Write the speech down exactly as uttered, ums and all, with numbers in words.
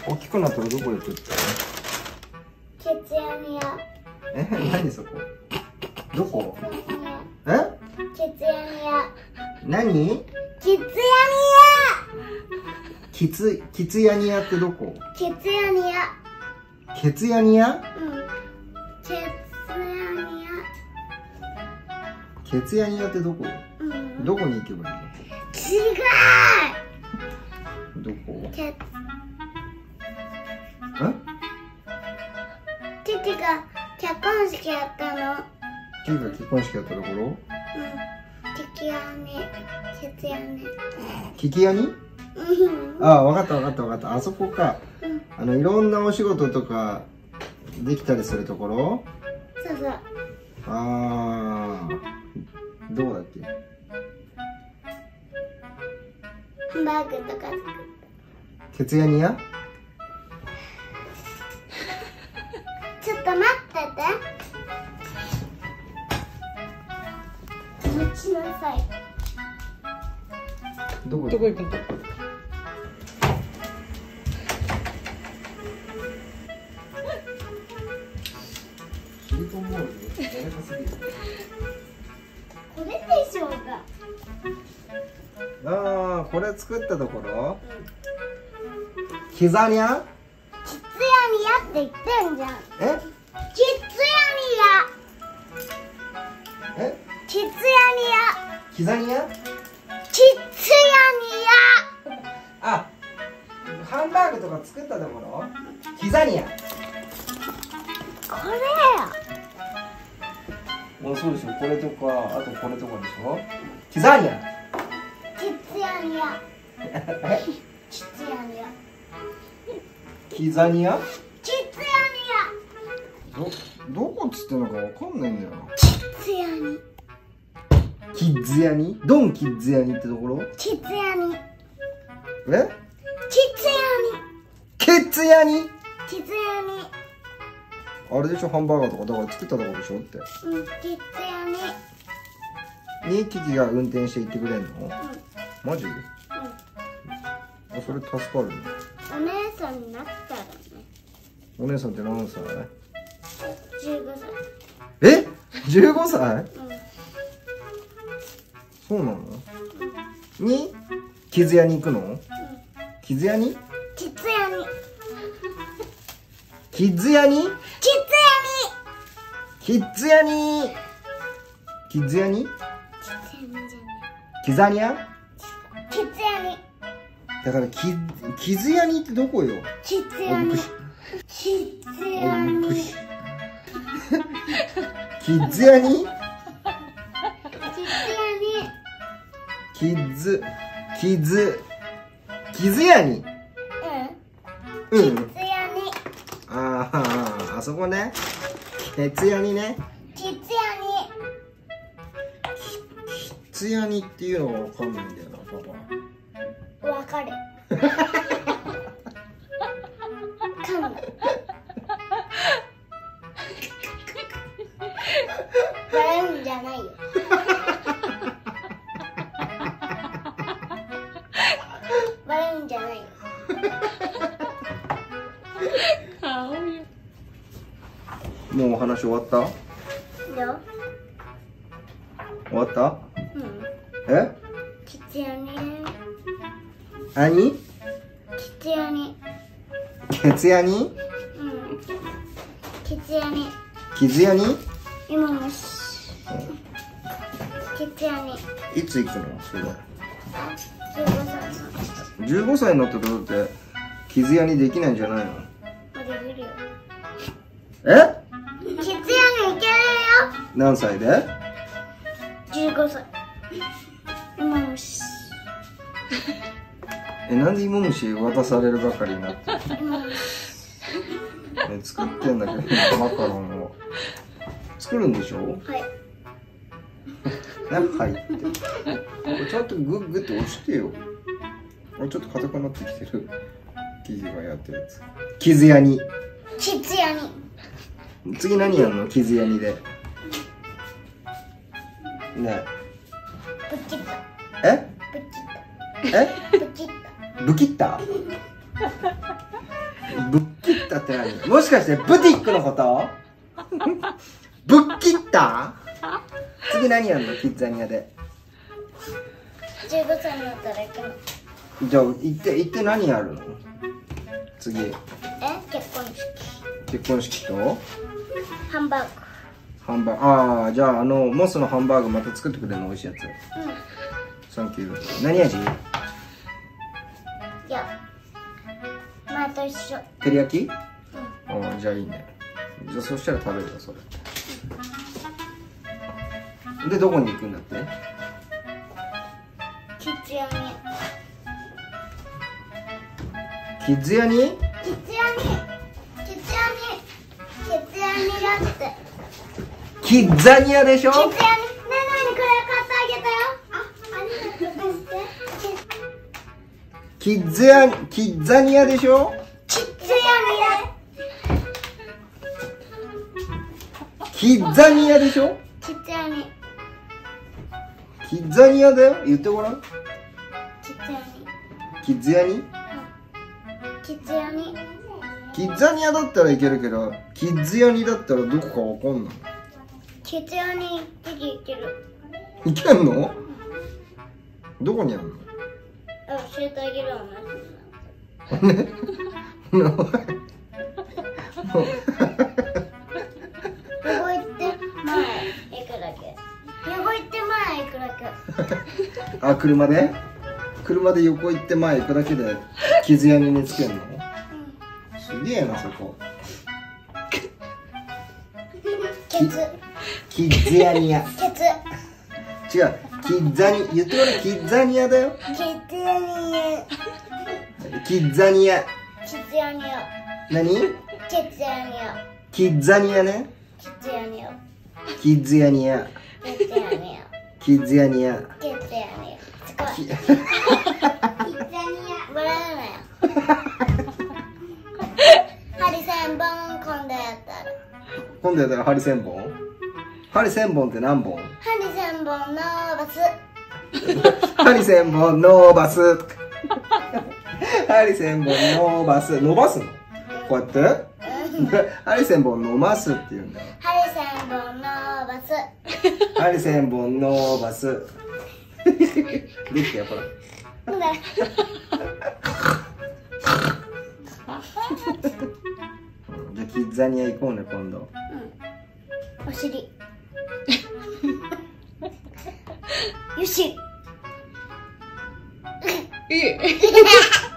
大きくなったらどこ行くって？ キッズヤニヤ。 え、何そこ？どこ？え？ キッズヤニヤ。 何？ キッズヤニヤ。 キツキツヤニヤってどこ？ キッズヤニヤ。 ケツヤニヤ？ うん。キッズヤニヤ。 ケツヤニヤってどこ？ うん。 どこに行けばいいの？ 違う。 どこ？ キッん？ 父が結婚式やったの。 キが結婚式やったところ？ うん。キキヤニ。キッズヤニ。 キキヤニ？ うん。 ああ、わかったわかったわかった。あそこか。 うん。 あのいろんなお仕事とかできたりするところ？ そうそう。 ああ、どうだっけ？ ハンバーグとか作った。 ケツヤニヤ？ ちょっと待ってて。持ちなさい。 どこ？ どこ行くの？ シリコンモールでやらかすぎる。 これでしょうか。 ああ、これ作ったところ？キザニャ？ キッズヤニヤって言ってんじゃん。 え？ キッズヤニヤ。 え？ キッズヤニヤ。 キザニヤ？ キッズヤニヤ。 あ、ハンバーグとか作ったところ？キザニヤ。 これもうそうでしょ。これとか、あとこれとかでしょ。キザニヤ。 キッズヤニヤ。 え？ キッズヤニヤ。 キザニヤ？ キッズヤニヤ。 ど、どこっつってんのかわかんないんだよな。 キッズヤニ。 キッズヤニ？ドンキッズヤニってところ？ キッズヤニ。 え？ キッズヤニ。 キッズヤニ？ キッズヤニ。 あれでしょ、ハンバーガーとかだから作ったとこでしょって。 うん、キッズヤニ。 にキキが運転して行ってくれんの？ うん。 マジ？ うん。 あ、それ助かるね。 お姉さんになったらね。 お姉さんって何歳？ じゅうごさい。 え？じゅうごさい？ うん。 そうなの？にキズヤに行くの？ うん。 キズヤに？ キッズヤニ。 キッズヤに？ キッズヤニ。 キッズヤに？キッズヤに？ キッズヤニじゃない。 キザニャ？ キッズヤニ。 だからキキズヤニってどこよ？ キッズヤニ。キッズヤニ。 キッズヤニ？ キッズヤニ。 キッズキズキズヤニ？ うん。 うん。 キッズヤニ。 ああ、あそこね。ケツヤニね。 キッズヤキツヤニっていうのがわかんないんだよな、パニ。わかる。かんだ。笑うんじゃないよ。笑うんじゃないよ。 顔よ。 もうお話終わった？ よ。 終わった？ うん。 え？ キッズヤニ。 あに？ キッズヤニ。 ケツヤニ？ うん。キッズヤニ。 キズヤニ？ 今もし。キッズヤニ。 いつ行くの？それ。 じゅうごさいの。 じゅうごさいになったとだってキズヤニできないんじゃないの？ まあ、できるよ。 え？ キッズヤニいけるよ。 何歳で？ じゅうごさい。今もし。 え、なんで芋虫渡されるばかりになってる？ 今もし。 え、作ってんだけどマカロンを作るんでしょ？ はい。 ね、はいってこれちゃんとグッグって押してよ。これちょっと硬くなってきてる。生地がやってるやつ。キズヤニ。 キッズヤニ。 次何やるの？キズヤニで。ねぶっ切った。 え？ ぶっ切った。 え？ ぶっ切った。 ぶきった？ ったって何？もしかしてブティックのこと？ぶっ切った？次何やんの？キッザニアでじゅうごさいになったら行くの。 じゃあ行って行って何やるの？次え、結婚式。 結婚式とハンバーグ。 ハンバーグ。ああ、じゃああのモスのハンバーグまた作ってくれるの？美味しいやつ。 うん。 サンキュー。何味？ いや、前と一緒。 照り焼き？ うん。 ああ、じゃあいいね。じゃあそしたら食べるわそれ。でどこに行くんだって？ キッズ屋に。 キッズ屋に？ キッズ屋に。キッズ屋に。キッズ屋にだって。 キッザニアでしょ？ キッズ屋に。ねえねえにこれ買ってあげたよ。あ、ありがとうして。 キッズ屋、キッザニアでしょ？ キッズ屋に。 キッザニアでしょ？ キッズ屋に。 キッザニアだよ。言ってごらん。 キッズ屋に。 キッズ屋に？ キッズ屋に。 キッザニアだったらいけるけど、キッズ屋にだったらどこかわかんない。 キッズ屋に行って行ける。 いけんの？どこにあるの？ 教えてあげるわね。 横行って前行くだけ。横行って前行くだけ。 あ、車で？車で横行って前行くだけでキッズ屋に見つけるの？すげえなそこ。 ケツ。 キッズ屋にや。 ケツ。 違う。キッザニ言ってごらん。キッザニアだよ。 キッズ屋に。 キッザニア。 キッズ屋に。 何？ キッズ屋に。 キッザニアね。 キッズ屋に。 キッズ屋にや。 キッズ屋に。 キッズ屋にや。 キッズ屋に。すごい。 きキッズ屋に。笑うなよ。針千本今度やったら。 今度やったら針千本？針千本って何本？ 針千本のバス。 針千本伸ばす。針千本伸ばす。伸ばすの？こうやって針千本伸ばすって言うんだよ。 針千本のバス。 針千本伸ばす。できたよほら。 なんだ。 じゃあキッザニア行こうね今度。 うん。お尻。よし。 いい。